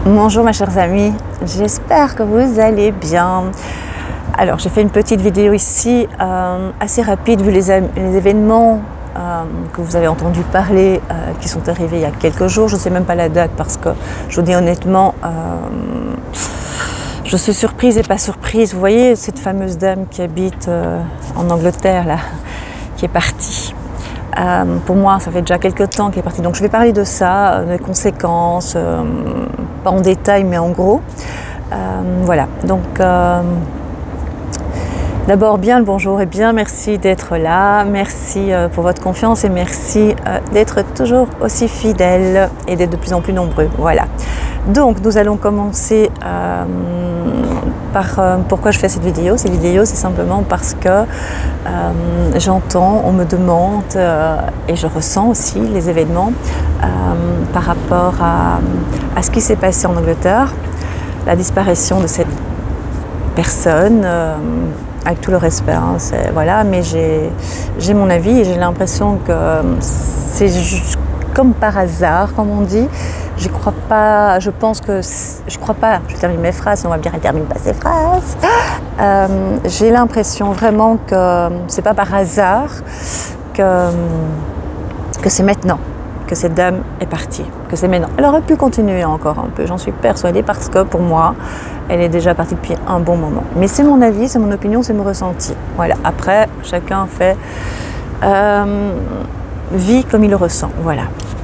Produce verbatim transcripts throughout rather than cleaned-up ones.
Bonjour mes chers amis, j'espère que vous allez bien. Alors j'ai fait une petite vidéo ici, euh, assez rapide vu les, les événements euh, que vous avez entendu parler, euh, qui sont arrivés il y a quelques jours. Je ne sais même pas la date parce que je vous dis honnêtement, euh, je suis surprise et pas surprise. Vous voyez cette fameuse dame qui habite euh, en Angleterre là, qui est partie. Euh, pour moi, ça fait déjà quelques temps qu'elle est partie. Donc je vais parler de ça, des conséquences, euh, pas en détail, mais en gros. Euh, voilà. Donc euh, d'abord, bien le bonjour et bien merci d'être là. Merci euh, pour votre confiance et merci euh, d'être toujours aussi fidèles et d'être de plus en plus nombreux. Voilà. Donc nous allons commencer euh, par euh, pourquoi je fais cette vidéo. Cette vidéo, c'est simplement parce que euh, j'entends, on me demande euh, et je ressens aussi les événements euh, par rapport à, à ce qui s'est passé en Angleterre, la disparition de cette personne, euh, avec tout le respect, hein, voilà, mais j'ai mon avis et j'ai l'impression que c'est comme par hasard, comme on dit. Je crois pas, je pense que, je crois pas, je termine mes phrases, on va me dire elle termine pas ses phrases. Euh, j'ai l'impression vraiment que c'est pas par hasard que, que c'est maintenant que cette dame est partie, que c'est maintenant. Elle aurait pu continuer encore un peu, j'en suis persuadée, parce que pour moi, elle est déjà partie depuis un bon moment. Mais c'est mon avis, c'est mon opinion, c'est mon ressenti. Voilà, après, chacun fait, euh, vit comme il le ressent, voilà.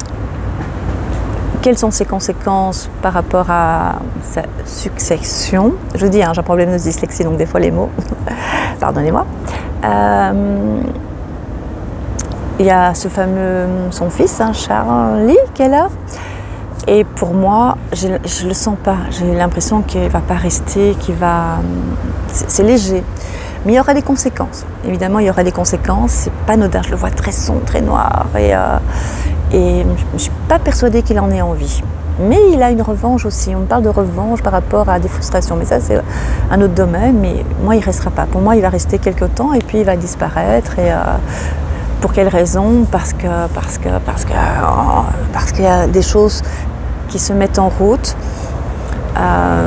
Quelles sont ses conséquences par rapport à sa succession? Je dis, hein, j'ai un problème de dyslexie, donc des fois les mots, pardonnez-moi. Euh, il y a ce fameux, son fils, hein, Charlie, qui est là. Et pour moi, je ne le sens pas. J'ai l'impression qu'il ne va pas rester, qu'il va... C'est léger. Mais il y aura des conséquences. Évidemment, il y aura des conséquences. C'est pas anodin. Je le vois très sombre, très noir. Et, euh, et je ne suis pas persuadée qu'il en ait envie. Mais il a une revanche aussi. On me parle de revanche par rapport à des frustrations. Mais ça, c'est un autre domaine. Mais moi, il ne restera pas. Pour moi, il va rester quelques temps et puis il va disparaître. Et, euh, pour quelle raison? Parce que, parce que, parce que, oh, parce qu'il y a des choses qui se mettent en route. Euh,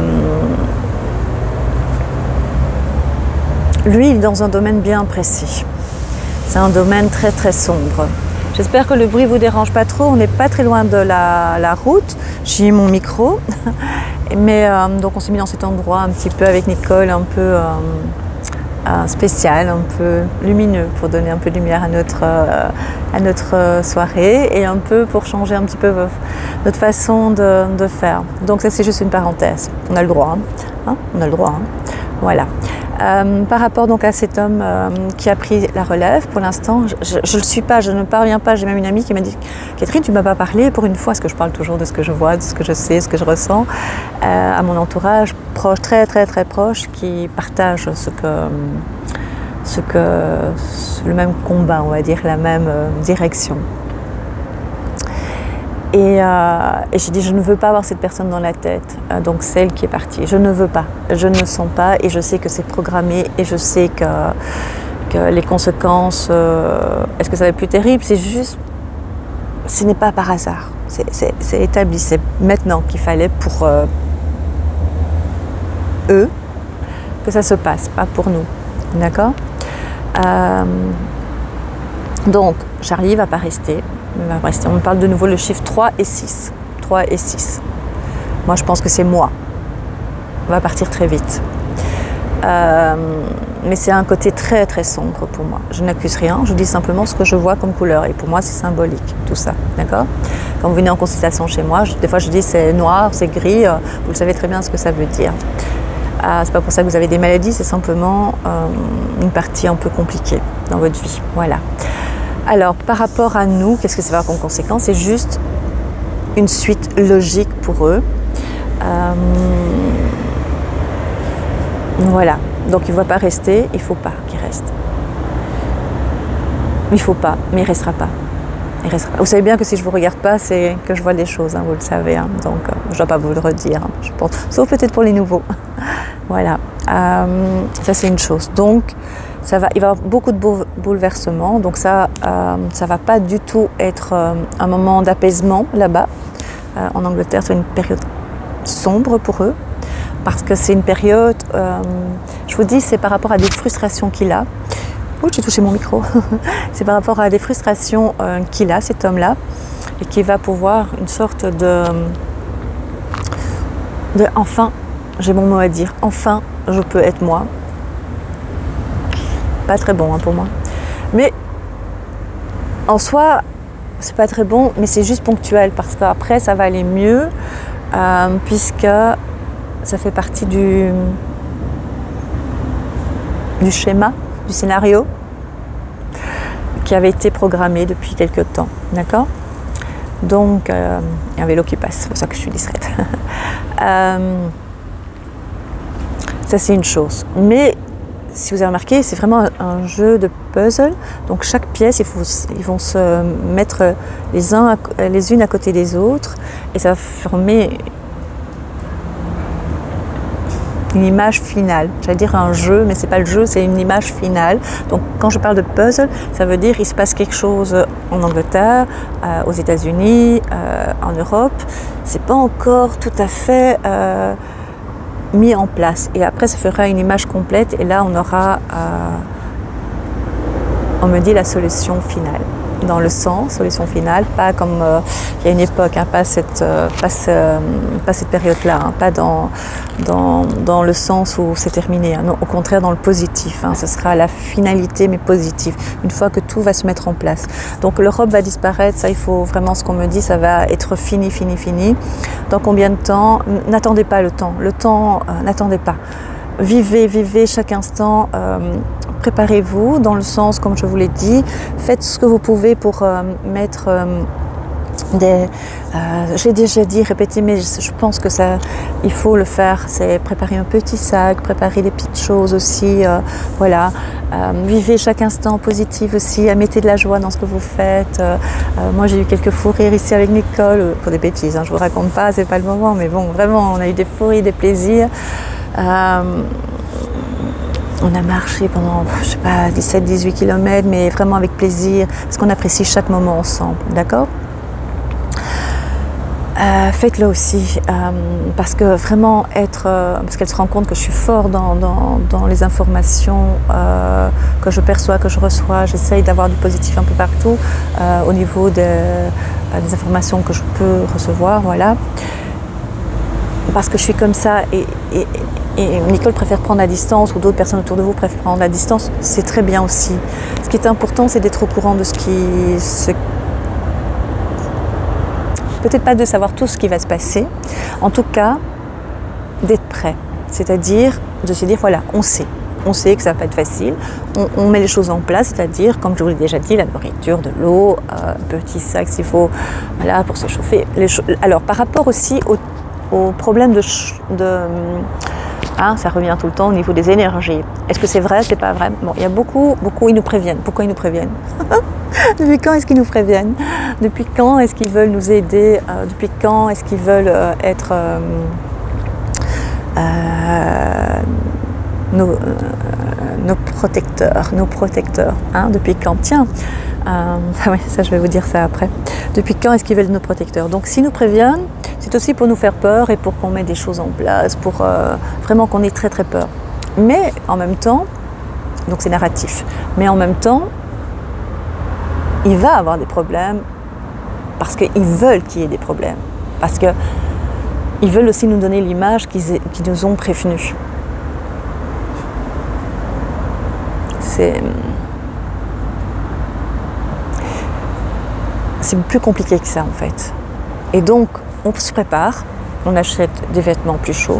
Lui, il est dans un domaine bien précis. C'est un domaine très très sombre. J'espère que le bruit ne vous dérange pas trop. On n'est pas très loin de la, la route. J'ai mon micro. Mais euh, donc on s'est mis dans cet endroit un petit peu avec Nicole, un peu euh, euh, spécial, un peu lumineux pour donner un peu de lumière à notre, euh, à notre soirée et un peu pour changer un petit peu notre façon de, de faire. Donc ça c'est juste une parenthèse. On a le droit. Hein. Hein on a le droit. Hein. Voilà. Euh, par rapport donc à cet homme euh, qui a pris la relève, pour l'instant, je ne le suis pas, je ne parviens pas. J'ai même une amie qui m'a dit « Catherine, tu ne m'as pas parlé pour une fois », parce que je parle toujours de ce que je vois, de ce que je sais, ce que je ressens, euh, à mon entourage proche, très très très proche, qui partage ce que, ce que, le même combat, on va dire, la même euh, direction. Et, euh, et j'ai dit, je ne veux pas avoir cette personne dans la tête, euh, donc celle qui est partie. Je ne veux pas, je ne le sens pas et je sais que c'est programmé et je sais que, que les conséquences, euh, est-ce que ça va être plus terrible? C'est juste, ce n'est pas par hasard, c'est établi, c'est maintenant qu'il fallait pour euh, eux que ça se passe, pas pour nous, d'accord? euh, Donc, Charlie ne va pas rester. On me parle de nouveau le chiffre trois et six. trois et six. Moi, je pense que c'est moi. On va partir très vite. Euh, mais c'est un côté très, très sombre pour moi. Je n'accuse rien, je dis simplement ce que je vois comme couleur. Et pour moi, c'est symbolique, tout ça. D'accord? Quand vous venez en consultation chez moi, je, des fois, je dis c'est noir, c'est gris. Euh, vous le savez très bien ce que ça veut dire. Euh, c'est pas pour ça que vous avez des maladies, c'est simplement euh, une partie un peu compliquée dans votre vie. Voilà. Alors, par rapport à nous, qu'est-ce que ça va avoir comme conséquence? C'est juste une suite logique pour eux. Euh, voilà. Donc, il ne va pas rester, il ne faut pas qu'il reste. Il ne faut pas, mais il ne restera pas. Il restera pas. Vous savez bien que si je ne vous regarde pas, c'est que je vois des choses, hein, vous le savez. Hein, donc, euh, je ne dois pas vous le redire, hein, je pense. Sauf peut-être pour les nouveaux. Voilà. Euh, ça, c'est une chose. Donc, ça va, il va y avoir beaucoup de bouleversements, donc ça euh, ça va pas du tout être euh, un moment d'apaisement là-bas. Euh, en Angleterre, c'est une période sombre pour eux, parce que c'est une période, euh, je vous dis, c'est par rapport à des frustrations qu'il a. Oh, j'ai touché mon micro. C'est par rapport à des frustrations euh, qu'il a, cet homme-là, et qui va pouvoir une sorte de, de enfin, j'ai mon mot à dire, enfin, je peux être moi. Pas très bon hein, pour moi. Mais en soi, c'est pas très bon, mais c'est juste ponctuel, parce qu'après, ça va aller mieux, euh, puisque ça fait partie du, du schéma, du scénario qui avait été programmé depuis quelque temps, d'accord? Donc, euh, il y a un vélo qui passe, c'est pour ça que je suis distraite. euh, ça, c'est une chose. Mais, si vous avez remarqué, c'est vraiment un, un jeu de puzzle. Donc, chaque pièce, il faut, ils vont se mettre les, uns à, les unes à côté des autres et ça va former une image finale. J'allais dire un jeu, mais c'est pas le jeu, c'est une image finale. Donc quand je parle de puzzle, ça veut dire qu'il se passe quelque chose en Angleterre, euh, aux États-Unis, euh, en Europe. C'est pas encore tout à fait euh, mis en place. Et après, ça fera une image complète. Et là, on aura, euh, on me dit, la solution finale. Dans le sens, solution finale, pas comme euh, il y a une époque, hein, pas cette, euh, pas, ce, pas cette période-là, hein, pas dans, dans, dans le sens où c'est terminé, hein, non, au contraire dans le positif, hein, ce sera la finalité mais positive, une fois que tout va se mettre en place. Donc l'Europe va disparaître, ça il faut vraiment, ce qu'on me dit, ça va être fini, fini, fini. Dans combien de temps? N'attendez pas le temps, le temps, euh, n'attendez pas. Vivez, vivez chaque instant, euh, préparez-vous dans le sens, comme je vous l'ai dit, faites ce que vous pouvez pour euh, mettre euh, des... Euh, j'ai déjà dit, répétez, mais je, je pense que ça, il faut le faire, c'est préparer un petit sac, préparer des petites choses aussi, euh, voilà. Euh, vivez chaque instant positif aussi, mettez de la joie dans ce que vous faites. Euh, euh, moi j'ai eu quelques fous rires ici avec Nicole, pour des bêtises, hein, je vous raconte pas, c'est pas le moment, mais bon, vraiment, on a eu des fous rires, des plaisirs. Euh, on a marché pendant, je sais pas, dix-sept dix-huit kilomètres, mais vraiment avec plaisir, parce qu'on apprécie chaque moment ensemble, d'accord? Euh, faites-le aussi, euh, parce que vraiment être, euh, parce qu'elle se rend compte que je suis fort dans, dans, dans les informations euh, que je perçois, que je reçois, j'essaye d'avoir du positif un peu partout, euh, au niveau de, euh, des informations que je peux recevoir, voilà. Parce que je suis comme ça et, et, et Nicole préfère prendre la distance ou d'autres personnes autour de vous préfèrent prendre la distance, c'est très bien aussi. Ce qui est important, c'est d'être au courant de ce qui... Ce... Peut-être pas de savoir tout ce qui va se passer, en tout cas, d'être prêt. C'est-à-dire de se dire, voilà, on sait. On sait que ça va pas être facile, on, on met les choses en place, c'est-à-dire, comme je vous l'ai déjà dit, la nourriture, de l'eau, euh, un petit sac s'il faut, voilà, pour se chauffer. Les Alors, par rapport aussi au au problème de, de hein, ça revient tout le temps au niveau des énergies. Est-ce que c'est vrai, c'est pas vrai? Bon, il y a beaucoup, beaucoup, ils nous préviennent. Pourquoi ils nous préviennent? Depuis quand est-ce qu'ils nous préviennent? Depuis quand est-ce qu'ils veulent nous aider? euh, Depuis quand est-ce qu'ils veulent euh, être euh, euh, nos, euh, nos protecteurs, nos protecteurs, hein? Depuis quand? Tiens, euh, ah oui, ça je vais vous dire ça après. Depuis quand est-ce qu'ils veulent nos protecteurs? Donc s'ils nous préviennent, c'est aussi pour nous faire peur et pour qu'on mette des choses en place, pour euh, vraiment qu'on ait très très peur. Mais en même temps, donc c'est narratif, mais en même temps, il va avoir des problèmes parce qu'ils veulent qu'il y ait des problèmes. Parce qu'ils veulent aussi nous donner l'image qu'ils qu'ils nous ont prévenus. C'est... C'est plus compliqué que ça en fait. Et donc, on se prépare, on achète des vêtements plus chauds.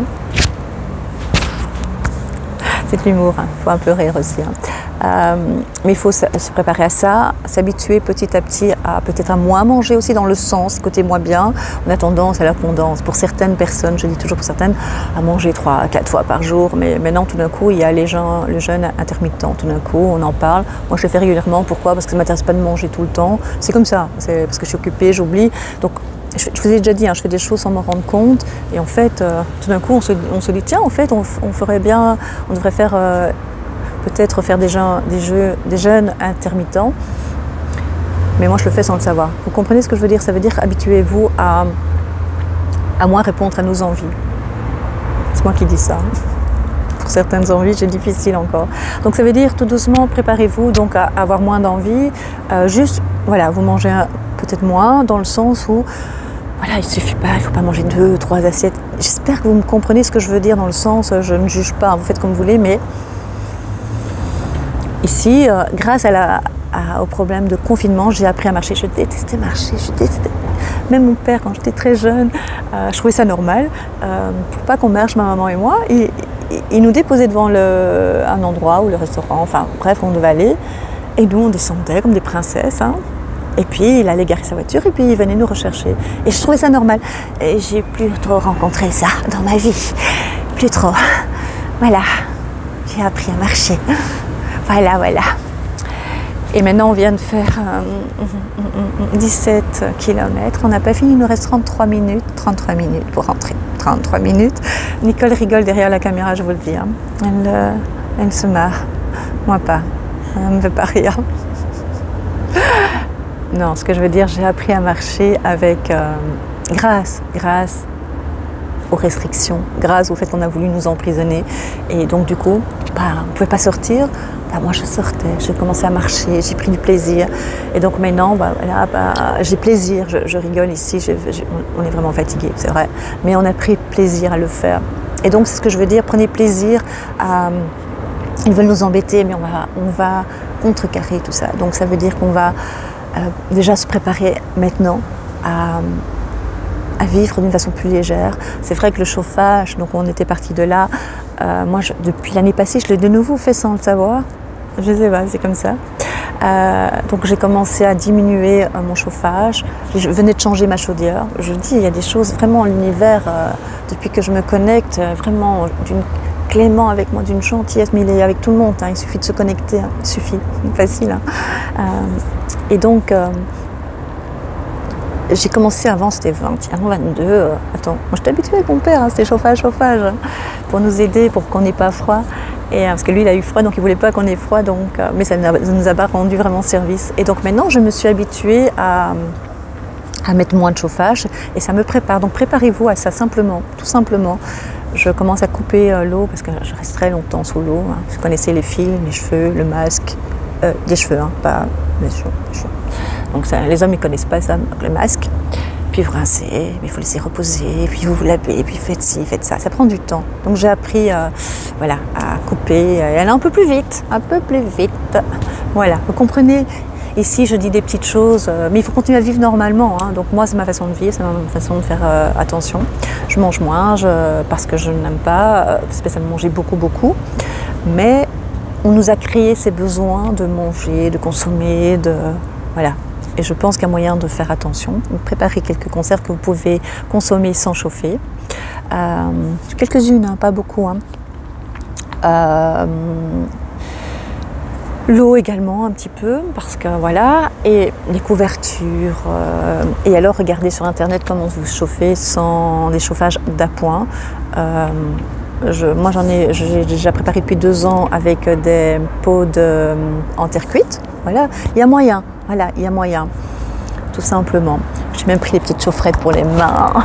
C'est de l'humour, il hein. faut un peu rire aussi. Hein. Euh, mais il faut se préparer à ça, s'habituer petit à petit à peut-être à moins manger aussi dans le sens, côté moins bien. On a tendance à l'abondance. Pour certaines personnes, je dis toujours pour certaines, à manger trois à quatre fois par jour. Mais maintenant, tout d'un coup, il y a les gens, le jeûne intermittent. Tout d'un coup, on en parle. Moi, je le fais régulièrement. Pourquoi? Parce que ça ne m'intéresse pas de manger tout le temps. C'est comme ça. C'est parce que je suis occupée, j'oublie. Donc, je vous ai déjà dit, hein, je fais des choses sans me rendre compte. Et en fait, euh, tout d'un coup, on se, on se dit, tiens, en fait, on, on ferait bien, on devrait faire... Euh, peut-être faire des, jeûnes, des, jeux, des jeûnes intermittents, mais moi je le fais sans le savoir. Vous comprenez ce que je veux dire? Ça veut dire habituez-vous à, à moins répondre à nos envies. C'est moi qui dis ça. Pour certaines envies, c'est difficile encore. Donc ça veut dire tout doucement, préparez-vous donc à avoir moins d'envie. Euh, juste, voilà, vous mangez peut-être moins dans le sens où, voilà, il suffit pas, il faut pas manger deux, trois assiettes. J'espère que vous me comprenez ce que je veux dire dans le sens, je ne juge pas, vous faites comme vous voulez, mais ici, euh, grâce à la, à, au problème de confinement, j'ai appris à marcher. Je détestais marcher, je détestais. Même mon père, quand j'étais très jeune, euh, je trouvais ça normal. Euh, pour pas qu'on marche, ma maman et moi, il, il nous déposait devant le, un endroit ou le restaurant, enfin bref, on devait aller. Et nous, on descendait comme des princesses. Hein. Et puis, il allait garer sa voiture et puis il venait nous rechercher. Et je trouvais ça normal. Et j'ai plus trop rencontré ça dans ma vie. Plus trop. Voilà. J'ai appris à marcher. Voilà, voilà. Et maintenant, on vient de faire euh, dix-sept kilomètres. On n'a pas fini, il nous reste trente-trois minutes. trente-trois minutes pour rentrer. trente-trois minutes. Nicole rigole derrière la caméra, je vous le dis. Hein. Elle, euh, elle se marre. Moi pas. Elle ne me fait pas rire. Non, ce que je veux dire, j'ai appris à marcher avec euh, grâce, grâce aux restrictions, grâce au fait qu'on a voulu nous emprisonner. Et donc du coup, bah, on ne pouvait pas sortir. Bah, moi, je sortais, j'ai commencé à marcher, j'ai pris du plaisir. Et donc maintenant, bah, là, bah, j'ai plaisir. Je, je rigole ici, je, je, on est vraiment fatigué, c'est vrai. Mais on a pris plaisir à le faire. Et donc, c'est ce que je veux dire, prenez plaisir à... Ils veulent nous embêter, mais on va, on va contrecarrer tout ça. Donc ça veut dire qu'on va euh, déjà se préparer maintenant à, à vivre d'une façon plus légère. C'est vrai que le chauffage, donc on était parti de là. Euh, moi, je, depuis l'année passée, je l'ai de nouveau fait sans le savoir. Je sais pas, c'est comme ça. Euh, donc j'ai commencé à diminuer euh, mon chauffage. Je venais de changer ma chaudière. Je dis, il y a des choses vraiment, l'univers, euh, depuis que je me connecte, euh, vraiment d'une clément avec moi, d'une gentillesse, mais il est avec tout le monde, hein, il suffit de se connecter, hein, il suffit, facile. Hein. Euh, et donc, euh, j'ai commencé avant, c'était vingt, avant vingt-deux, euh, attends, moi j'étais habituée avec mon père, hein, c'était chauffage, chauffage, hein, pour nous aider, pour qu'on n'ait pas froid, et, euh, parce que lui il a eu froid, donc il ne voulait pas qu'on ait froid, donc, euh, mais ça ne nous a pas rendu vraiment service. Et donc maintenant, je me suis habituée à... à mettre moins de chauffage, et ça me prépare, donc préparez-vous à ça simplement, tout simplement. Je commence à couper euh, l'eau parce que je reste très longtemps sous l'eau. Hein. Vous connaissez les fils, les cheveux, le masque, euh, des cheveux, hein, pas les cheveux. Les cheveux. Donc ça, les hommes ils connaissent pas ça, donc le masque. Puis vous rincez, il faut laisser reposer, puis vous vous lavez, puis faites ci, faites ça. Ça prend du temps. Donc j'ai appris, euh, voilà, à couper, euh, et aller un peu plus vite, un peu plus vite. Voilà, vous comprenez. Ici, je dis des petites choses, euh, mais il faut continuer à vivre normalement. Hein. Donc moi, c'est ma façon de vivre, c'est ma façon de faire euh, attention. Je mange moins je, parce que je n'aime pas euh, spécialement manger beaucoup, beaucoup. Mais on nous a créé ces besoins de manger, de consommer, de... Voilà. Et je pense qu'il y a moyen de faire attention. Préparez quelques conserves que vous pouvez consommer sans chauffer. Euh, quelques-unes, hein, pas beaucoup. Hein. Euh, L'eau également un petit peu, parce que voilà, et les couvertures, euh, et alors regardez sur internet comment vous chauffer sans des chauffages d'appoint. Euh, je, moi j'en ai, j'ai déjà préparé depuis deux ans avec des pots de, en terre cuite, voilà, il y a moyen, voilà, il y a moyen, tout simplement. J'ai même pris les petites chaufferettes pour les mains,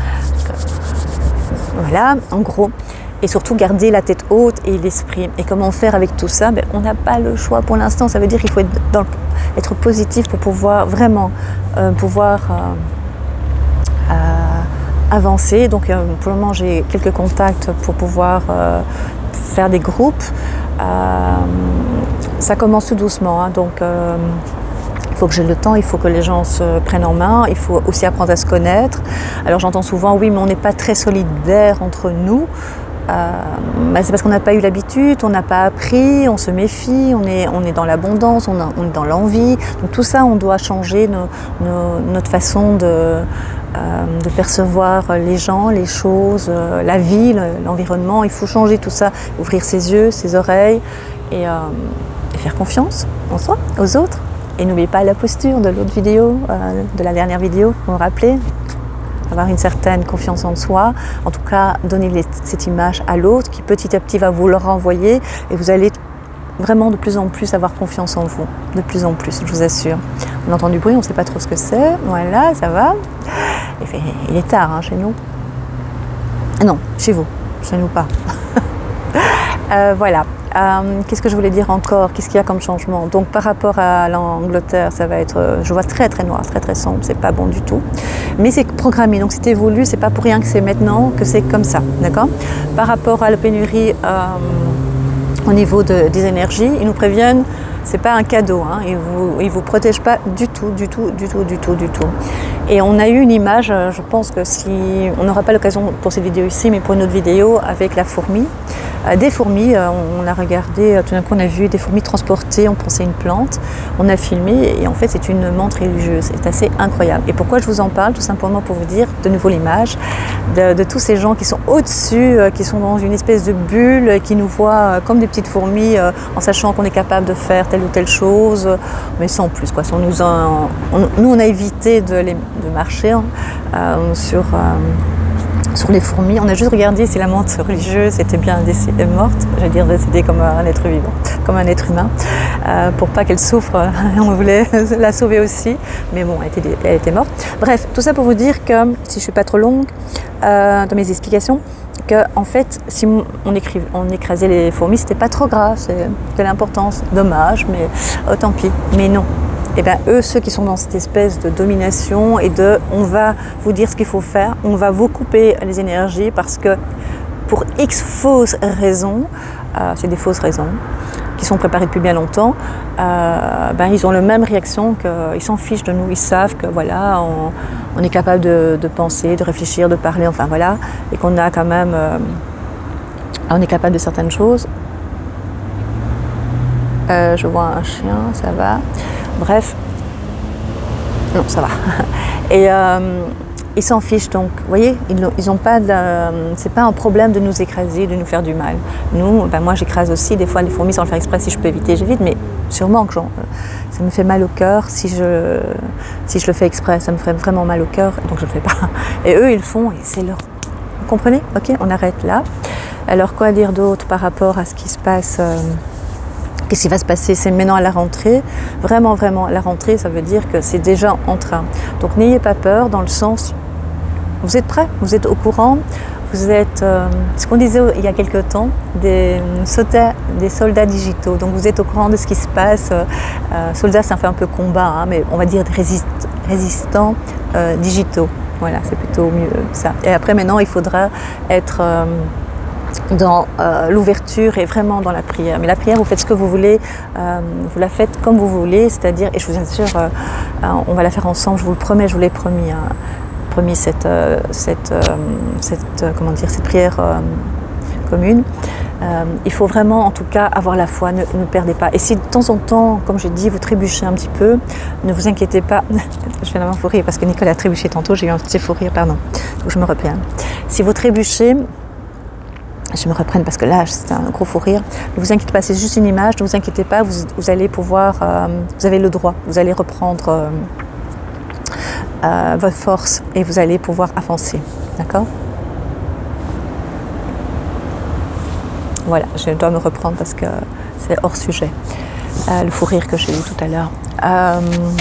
voilà, en gros. Et surtout garder la tête haute et l'esprit. Et comment faire avec tout ça? Ben, on n'a pas le choix pour l'instant. Ça veut dire qu'il faut être, dans le, être positif pour pouvoir vraiment euh, pouvoir euh, euh, avancer. Donc euh, pour le moment, j'ai quelques contacts pour pouvoir euh, faire des groupes. Euh, ça commence tout doucement. Hein, donc euh, il faut que j'ai le temps, il faut que les gens se prennent en main. Il faut aussi apprendre à se connaître. Alors j'entends souvent, oui, mais on n'est pas très solidaires entre nous. Euh, bah c'est parce qu'on n'a pas eu l'habitude, on n'a pas appris, on se méfie, on est, on est dans l'abondance, on, on est dans l'envie. Donc tout ça, on doit changer nos, nos, notre façon de, euh, de percevoir les gens, les choses, euh, la vie, l'environnement. Il faut changer tout ça, ouvrir ses yeux, ses oreilles et, euh, et faire confiance en soi, aux autres. Et n'oubliez pas la posture de l'autre vidéo, euh, de la dernière vidéo, vous vous rappelez ? Avoir une certaine confiance en soi, en tout cas donner les, cette image à l'autre qui petit à petit va vous le renvoyer et vous allez vraiment de plus en plus avoir confiance en vous, de plus en plus, je vous assure. On entend du bruit, on ne sait pas trop ce que c'est, voilà, ça va. Et fait, il est tard hein, chez nous, Non, chez vous, chez nous pas. euh, voilà. Euh, Qu'est-ce que je voulais dire encore? Qu'est-ce qu'il y a comme changement? Donc par rapport à l'Angleterre, ça va être, euh, je vois très très noir, très très sombre, c'est pas bon du tout. Mais c'est programmé, donc c'est évolué, c'est pas pour rien que c'est maintenant que c'est comme ça, d'accord? Par rapport à la pénurie euh, au niveau de, des énergies, ils nous préviennent, c'est pas un cadeau, hein, ils vous, ils vous protègent pas du tout, du tout, du tout, du tout, du tout. Et on a eu une image, je pense que si on n'aura pas l'occasion pour cette vidéo ici, mais pour une autre vidéo avec la fourmi, euh, des fourmis, euh, on a regardé, tout d'un coup on a vu des fourmis transportées, on pensait une plante, on a filmé et en fait c'est une menthe religieuse, c'est assez incroyable. Et pourquoi je vous en parle? Tout simplement pour vous dire de nouveau l'image de, de tous ces gens qui sont au-dessus, euh, qui sont dans une espèce de bulle, qui nous voient euh, comme des petites fourmis euh, en sachant qu'on est capable de faire telle ou telle chose, mais sans plus quoi. On nous, a, on, nous on a évité de, les, de marcher hein, euh, sur, euh, sur les fourmis, on a juste regardé si la menthe religieuse était bien décédée, morte, j'allais dire décédée comme un être vivant, comme un être humain, euh, pour pas qu'elle souffre, on voulait la sauver aussi, mais bon, elle était, elle était morte. Bref, tout ça pour vous dire que, si je suis pas trop longue euh, dans mes explications, que en fait, si on, écrit, on écrasait les fourmis, c'était pas trop grave, c'est de l'importance, dommage, mais oh, tant pis. Mais non. Et bien eux, ceux qui sont dans cette espèce de domination et de, on va vous dire ce qu'il faut faire, on va vous couper les énergies parce que pour X fausses raisons, euh, c'est des fausses raisons, qui sont préparées depuis bien longtemps, euh, ben, ils ont la même réaction, qu'ils s'en fichent de nous, ils savent que voilà, on, on est capable de, de penser, de réfléchir, de parler, enfin voilà, et qu'on a quand même, euh, on est capable de certaines choses. Euh, je vois un chien, ça va. Bref, non, ça va. Et euh, ils s'en fichent donc, vous voyez, ils n'ont pas de, c'est pas un problème de nous écraser, de nous faire du mal. Nous, ben moi j'écrase aussi des fois les fourmis sans le faire exprès, si je peux éviter, j'évite, mais sûrement que ça me fait mal au cœur si je, si je le fais exprès, ça me ferait vraiment mal au cœur, donc je le fais pas. Et eux, ils le font, et c'est leur... Vous comprenez? Ok, on arrête là. Alors quoi dire d'autre par rapport à ce qui se passe euh, Qu'est-ce qui va se passer? C'est maintenant à la rentrée. Vraiment, vraiment, la rentrée, ça veut dire que c'est déjà en train. Donc n'ayez pas peur dans le sens, vous êtes prêts, vous êtes au courant, vous êtes, euh, ce qu'on disait il y a quelque temps, des soldats, des soldats digitaux. Donc vous êtes au courant de ce qui se passe. Euh, soldats, ça fait un peu combat, hein, mais on va dire des résist, résistants euh, digitaux. Voilà, c'est plutôt mieux ça. Et après, maintenant, il faudra être... Euh, dans euh, l'ouverture et vraiment dans la prière. Mais la prière, vous faites ce que vous voulez, euh, vous la faites comme vous voulez, c'est-à-dire, et je vous assure, euh, euh, on va la faire ensemble, je vous le promets, je vous l'ai promis, hein, promis cette, euh, cette, euh, cette, euh, comment dire, cette prière euh, commune. Euh, il faut vraiment, en tout cas, avoir la foi, ne, ne perdez pas. Et si de temps en temps, comme j'ai dit, vous trébuchez un petit peu, ne vous inquiétez pas. Je vais vraiment fou rire parce que Nicole a trébuché tantôt, j'ai eu un petit fou rire, pardon. Donc je me reprends. Si vous trébuchez, je me reprenne parce que là, c'est un gros fou rire. Ne vous inquiétez pas, c'est juste une image, ne vous inquiétez pas, vous, vous allez pouvoir, euh, vous avez le droit, vous allez reprendre euh, euh, votre force et vous allez pouvoir avancer, d'accord? Voilà, je dois me reprendre parce que c'est hors sujet, euh, le fou rire que j'ai eu tout à l'heure. Euh,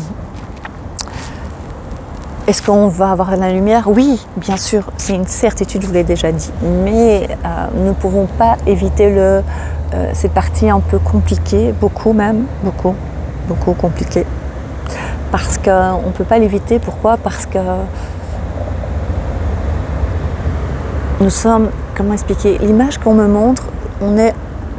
Est-ce qu'on va avoir la lumière? Oui, bien sûr, c'est une certitude, je vous l'ai déjà dit. Mais euh, nous ne pouvons pas éviter le, euh, cette partie un peu compliquée, beaucoup même, beaucoup, beaucoup compliquée. Parce qu'on ne peut pas l'éviter. Pourquoi? Parce que nous sommes, comment expliquer? L'image qu'on me montre, on est...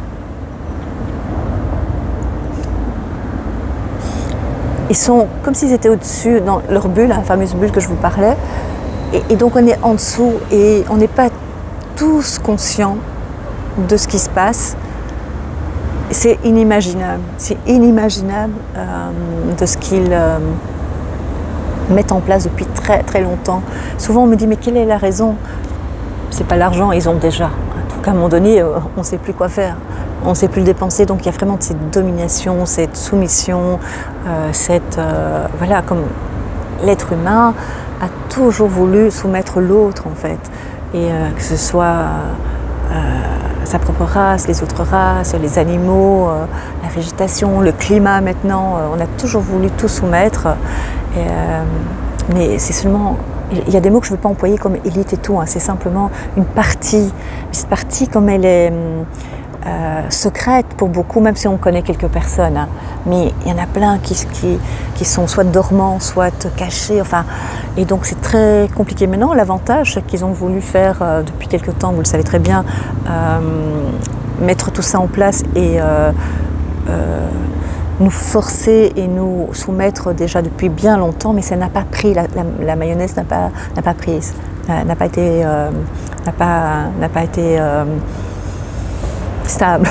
Ils sont comme s'ils étaient au-dessus, dans leur bulle, la fameuse bulle que je vous parlais. Et, et donc on est en dessous et on n'est pas tous conscients de ce qui se passe. C'est inimaginable. C'est inimaginable euh, de ce qu'ils euh, mettent en place depuis très très longtemps. Souvent on me dit mais quelle est la raison? C'est pas l'argent, ils ont déjà. Donc à un moment donné, on ne sait plus quoi faire. On ne sait plus le dépenser, donc il y a vraiment cette domination, cette soumission, euh, cette... Euh, voilà, comme l'être humain a toujours voulu soumettre l'autre, en fait. Et euh, que ce soit euh, sa propre race, les autres races, les animaux, euh, la végétation, le climat maintenant, euh, on a toujours voulu tout soumettre. Et, euh, mais c'est seulement... il y a des mots que je ne veux pas employer comme élite et tout, hein, c'est simplement une partie. Cette partie, comme elle est euh, secrète pour beaucoup, même si on connaît quelques personnes, hein, mais il y en a plein qui, qui, qui sont soit dormants, soit cachés, enfin, et donc c'est très compliqué. Maintenant, l'avantage, c'est qu'ils ont voulu faire euh, depuis quelque temps, vous le savez très bien, euh, mettre tout ça en place et euh, euh, nous forcer et nous soumettre déjà depuis bien longtemps, mais ça n'a pas pris, la, la, la mayonnaise n'a pas, n'a pas pris, n'a pas été, euh, n'a pas, n'a pas été euh, stable.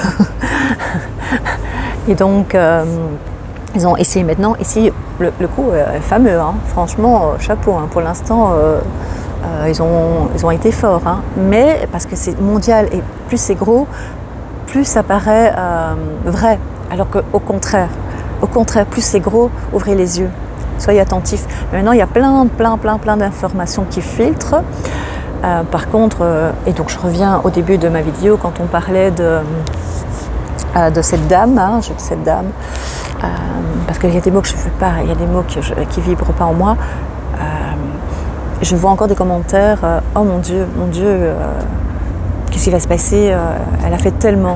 Et donc, euh, ils ont essayé maintenant. Ici, le, le coup est fameux, hein. Franchement, euh, chapeau. Hein. Pour l'instant, euh, euh, ils, ont, ils ont été forts. Hein. Mais parce que c'est mondial et plus c'est gros, plus ça paraît euh, vrai. Alors qu'au contraire, au contraire, plus c'est gros, ouvrez les yeux, soyez attentifs. Maintenant, il y a plein, plein, plein, plein d'informations qui filtrent. Euh, par contre, euh, et donc je reviens au début de ma vidéo quand on parlait de, euh, de cette dame, hein, je, cette dame, euh, parce qu'il y a des mots que je ne veux pas, il y a des mots qui ne vibrent pas en moi. Euh, je vois encore des commentaires, euh, oh mon Dieu, mon Dieu, euh, qu'est-ce qui va se passer, euh, elle a fait tellement.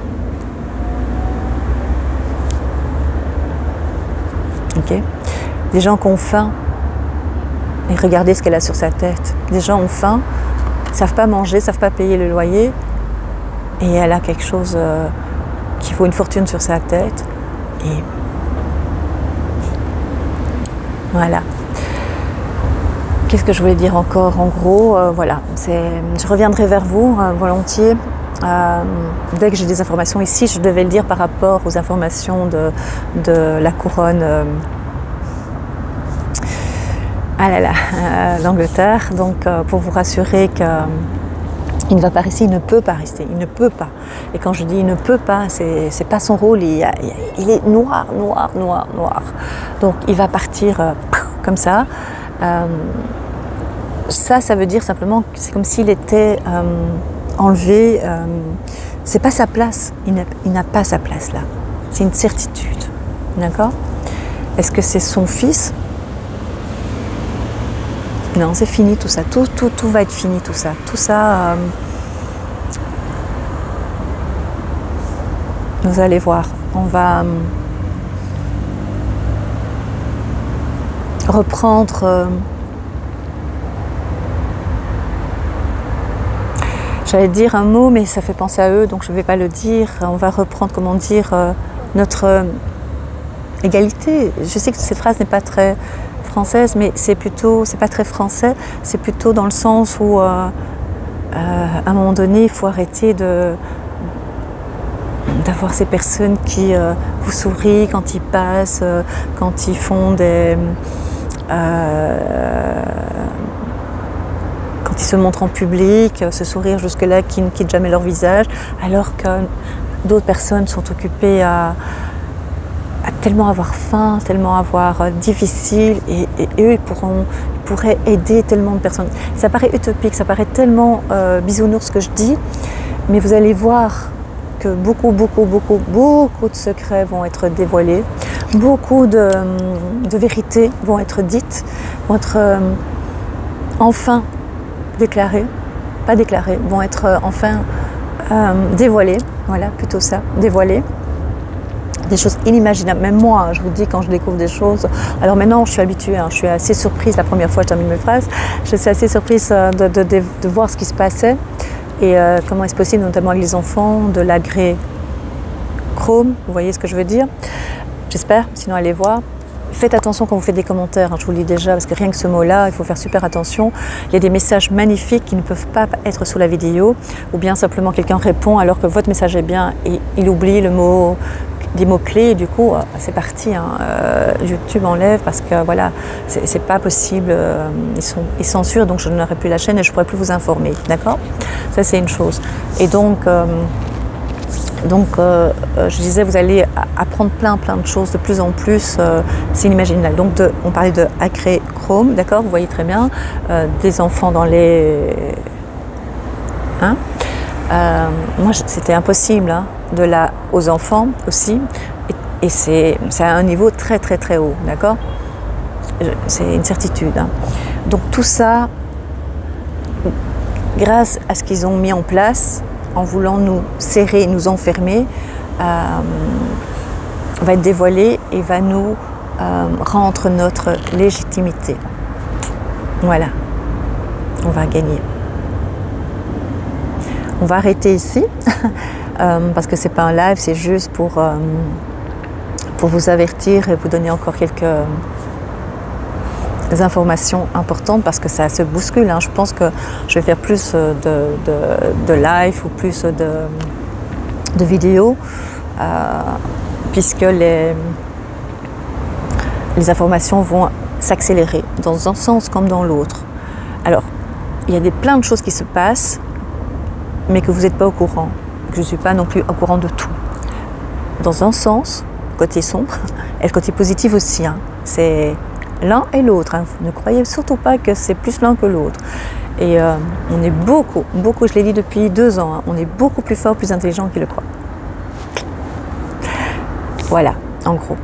Okay. Des gens qui ont faim, et regardez ce qu'elle a sur sa tête. Des gens ont faim, ne savent pas manger, ne savent pas payer le loyer, et elle a quelque chose euh, qui vaut une fortune sur sa tête. Et voilà. Qu'est-ce que je voulais dire encore? En gros, euh, voilà, je reviendrai vers vous euh, volontiers. Euh, dès que j'ai des informations ici, je devais le dire par rapport aux informations de, de la couronne euh, ah là là, euh, l'Angleterre. Donc euh, pour vous rassurer qu'il euh, ne va pas rester, il ne peut pas rester, il ne peut pas. Et quand je dis il ne peut pas, c'est c'est pas son rôle, il, il est noir, noir, noir, noir. Donc il va partir euh, comme ça. Euh, ça, ça veut dire simplement que c'est comme s'il était euh, enlevé, euh, c'est pas sa place, il n'a pas sa place là, c'est une certitude, d'accord? Est-ce que c'est son fils? Non, c'est fini tout ça, tout, tout, tout va être fini tout ça, tout ça, euh, vous allez voir, on va euh, reprendre euh, j'allais dire un mot, mais ça fait penser à eux, donc je ne vais pas le dire. On va reprendre, comment dire, euh, notre euh, égalité. Je sais que cette phrase n'est pas très française, mais c'est plutôt, c'est pas très français. C'est plutôt dans le sens où, euh, euh, à un moment donné, il faut arrêter de d'avoir ces personnes qui euh, vous sourient quand ils passent, euh, quand ils font des euh, quand ils se montrent en public, ce sourire jusque-là qui ne quitte jamais leur visage, alors que d'autres personnes sont occupées à, à tellement avoir faim, tellement avoir euh, difficile, et, et, et eux ils, pourront, ils pourraient aider tellement de personnes. Ça paraît utopique, ça paraît tellement euh, bisounours ce que je dis, mais vous allez voir que beaucoup, beaucoup, beaucoup, beaucoup de secrets vont être dévoilés, beaucoup de, de vérités vont être dites, vont être euh, enfin déclarées, pas déclarées, vont être euh, enfin euh, dévoilées, voilà, plutôt ça, dévoilées. Des choses inimaginables, même moi, je vous dis, quand je découvre des choses, alors maintenant je suis habituée, hein, je suis assez surprise, la première fois je termine mes phrases, je suis assez surprise de, de, de, de voir ce qui se passait et euh, comment est-ce possible, notamment avec les enfants, de l'agréchrome, vous voyez ce que je veux dire, j'espère, sinon allez voir. Faites attention quand vous faites des commentaires, hein, je vous le dis déjà, parce que rien que ce mot-là, il faut faire super attention. Il y a des messages magnifiques qui ne peuvent pas être sous la vidéo, ou bien simplement quelqu'un répond alors que votre message est bien et il oublie le mot, des mots-clés, et du coup, c'est parti, hein, euh, YouTube enlève parce que voilà, c'est pas possible, euh, ils, sont, ils censurent, donc je n'aurai plus la chaîne et je ne pourrai plus vous informer, d'accord? Ça, c'est une chose. Et donc, euh, Donc, euh, je disais, vous allez apprendre plein, plein de choses de plus en plus, euh, c'est inimaginable. Donc, de, on parlait de agréchrome, d'accord, vous voyez très bien, euh, des enfants dans les... Hein euh, moi, c'était impossible, hein, de là aux enfants aussi, et, et c'est à un niveau très, très, très haut, d'accord? C'est une certitude, hein. Donc tout ça, grâce à ce qu'ils ont mis en place, en voulant nous serrer, nous enfermer, euh, va être dévoilé et va nous euh, rendre notre légitimité. Voilà, on va gagner. On va arrêter ici, euh, parce que c'est pas un live, c'est juste pour, euh, pour vous avertir et vous donner encore quelques des informations importantes, parce que ça se bouscule. Hein. Je pense que je vais faire plus de, de, de live ou plus de, de vidéos, euh, puisque les, les informations vont s'accélérer dans un sens comme dans l'autre. Alors, il y a des, plein de choses qui se passent, mais que vous n'êtes pas au courant. Je ne suis pas non plus au courant de tout. Dans un sens, côté sombre, et le côté positif aussi. Hein. C'est l'un et l'autre. Hein. Ne croyez surtout pas que c'est plus l'un que l'autre. Et euh, on est beaucoup, beaucoup, je l'ai dit depuis deux ans, hein, on est beaucoup plus fort, plus intelligent qu'il le croit. Voilà, en gros.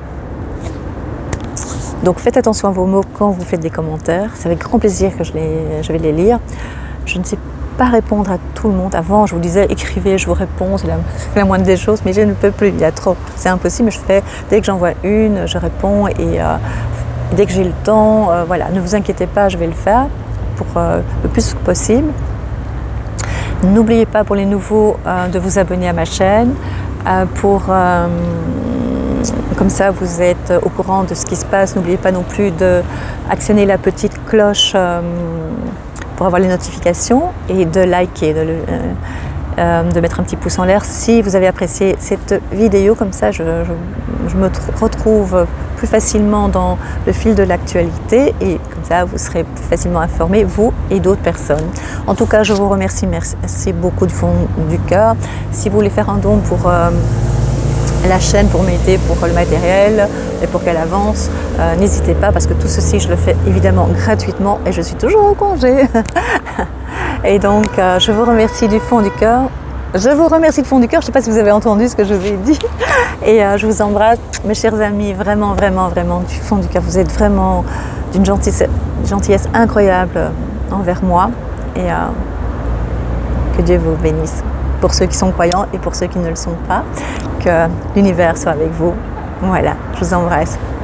Donc faites attention à vos mots quand vous faites des commentaires. C'est avec grand plaisir que je, les, je vais les lire. Je ne sais pas répondre à tout le monde. Avant, je vous disais, écrivez, je vous réponds, c'est la, la moindre des choses, mais je ne peux plus, il y a trop. C'est impossible, je fais, dès que j'en vois une, je réponds, et euh, dès que j'ai le temps, euh, voilà, ne vous inquiétez pas, je vais le faire pour euh, le plus possible. N'oubliez pas, pour les nouveaux, euh, de vous abonner à ma chaîne, euh, pour... Euh, Comme ça, vous êtes au courant de ce qui se passe. N'oubliez pas non plus d'actionner la petite cloche euh, pour avoir les notifications, et de liker, de, le, euh, de mettre un petit pouce en l'air si vous avez apprécié cette vidéo. Comme ça, je, je, je me retrouve plus facilement dans le fil de l'actualité, et comme ça, vous serez plus facilement informés, vous et d'autres personnes. En tout cas, je vous remercie, merci beaucoup du fond du cœur. Si vous voulez faire un don pour... Euh, la chaîne, pour m'aider pour le matériel et pour qu'elle avance, euh, n'hésitez pas, parce que tout ceci je le fais évidemment gratuitement et je suis toujours au congé. Et donc euh, je vous remercie du fond du cœur. Je vous remercie du fond du cœur, je ne sais pas si vous avez entendu ce que je vous ai dit. Et euh, je vous embrasse, mes chers amis, vraiment, vraiment, vraiment du fond du cœur. Vous êtes vraiment d'une gentillesse, gentillesse incroyable envers moi, et euh, que Dieu vous bénisse. Pour ceux qui sont croyants et pour ceux qui ne le sont pas, que l'univers soit avec vous. Voilà, je vous embrasse.